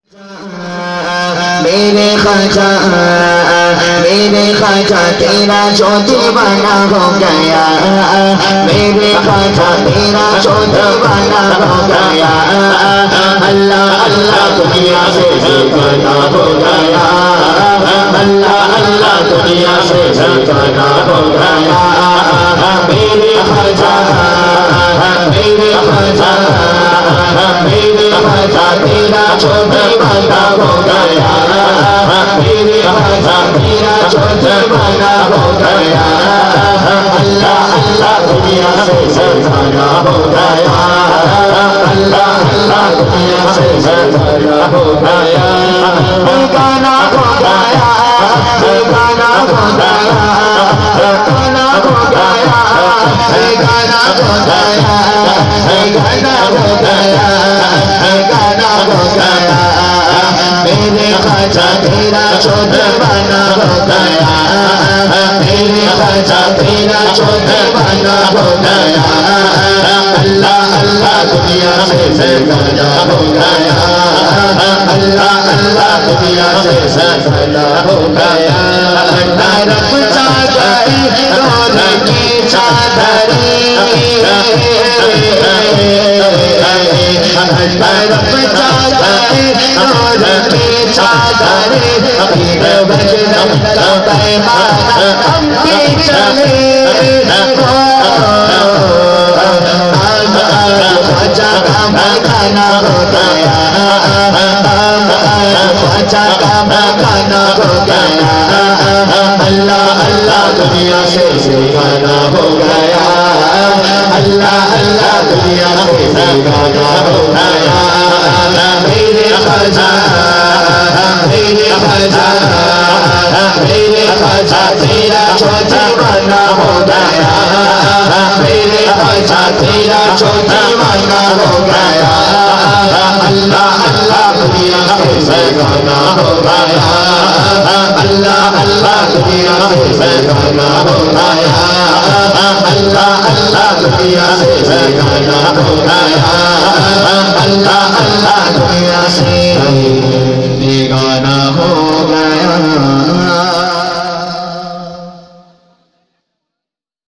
میرے خواجہ تیرا جو دیوانہ ہو گیا، میرے خواجہ تیرا جو دیوانہ ہو گیا، اللہ اللہ دنیا سے دیوانہ ہو گیا، اللہ اللہ دنیا سے دیوانہ ہو گیا، میرے خواجہ تیرا جو دیوانہ ہو گیا، میرے خواجہ تیرا جو دیوانہ ہو گیا، اللہ اللہ دنیا سے دیوانہ ہو گیا، اللہ اللہ دنیا سے دیوانہ ہو گیا، دیوانہ ہو گیا، دیوانہ ہو گیا، دیوانہ ہو گیا، دیوانہ ہو گیا، دیوانہ ہو گیا، دیوانہ ہو گیا، میرے خواجہ تیرا جو دیوانہ ہو گیا، میرے خواجہ تیرا جو دیوانہ ہو گیا، اللہ اللہ دنیا سے دیوانہ ہو گیا، اللہ اللہ دنیا سے دیوانہ ہو گیا، طرف چادری رونے کی چادری، طرف چادری رونے کی چادری، پھر بجرنگ کا پیمانہ ہم بھی چلے، خواجہ کا مکانہ ہو گیا، خواجہ کا مکانہ ہو گیا، اللہ اللہ دنیا سے دیوانہ ہو گیا، اللہ اللہ دنیا سے دیوانہ ہو گیا، میرے خواجہ تیرا جو دیوانہ ہو گیا، میرے خواجہ تیرا جو دیوانہ ہو گیا، اللہ اللہ دنیا سے دیوانہ ہو گیا، اللہ اللہ دنیا سے دیوانہ ہو گیا، اللہ اللہ دنیا سے دیوانہ ہو گیا،